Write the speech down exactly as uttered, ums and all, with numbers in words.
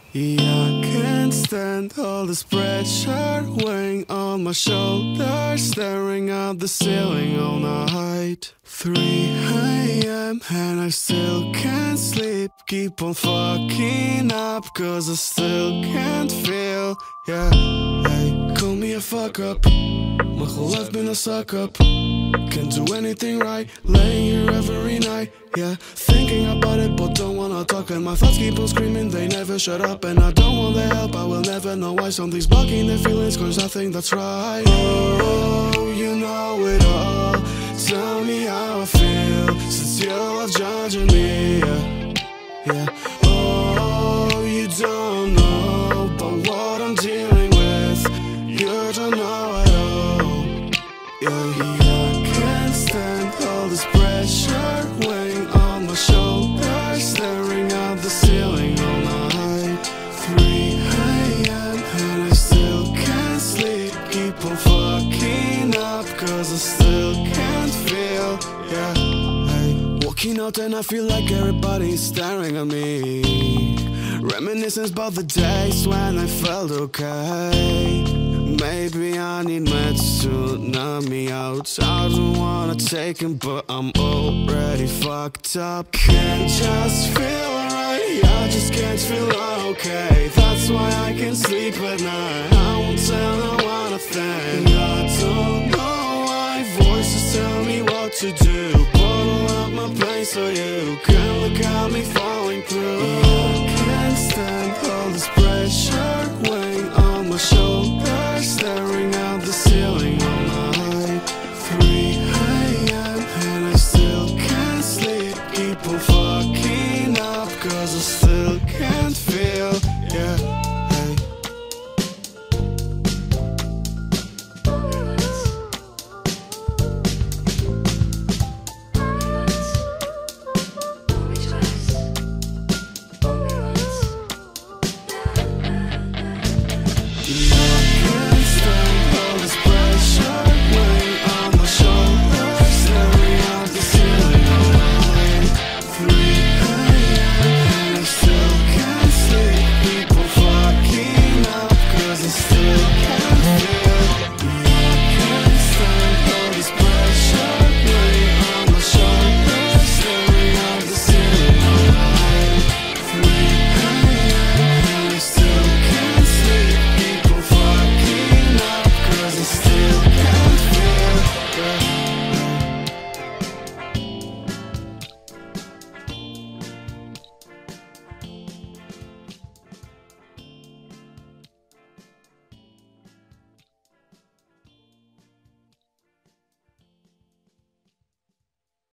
Yeah, I can't stand all this pressure weighing on my shoulders, staring at the ceiling all night. three a m and I still can't sleep. Keep on fucking up, cause I still can't feel. Yeah, hey, call me a fuck up. My whole life been a suck up. Can't do anything right, laying here every night. Yeah, thinking about it but don't wanna talk. And my thoughts keep on screaming, they never shut up. And I don't want their help, I will never know why. Something's blocking their feelings, cause I think that's right. Oh, you know it all. Tell me how I feel, since you love judging me. Yeah, yeah. Oh, you don't know about what I'm dealing with. You don't know at all. Yeah, yeah. I can't stand all this pressure weighing on my shoulders, staring at the ceiling all night. three a m and I still can't sleep. Keep on fucking up, cause I still can't feel. Yeah, hey. Walking out and I feel like everybody's staring at me. Reminiscence about the days when I felt okay. Maybe I need meds to numb me out. I don't wanna take 'em, but I'm already fucked up. Can't just feel right, I just can't feel okay. That's why I can't sleep at night. I won't tell no one a thing. I don't know why voices tell me what to do. Bottle up my pain so you